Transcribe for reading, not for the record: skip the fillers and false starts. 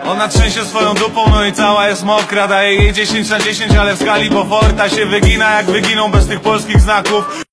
Ona trzęsie swoją dupą, no i cała jest mokra. Daje jej 10 na 10, ale w skali Beauforta się wygina, jak wyginą bez tych polskich znaków.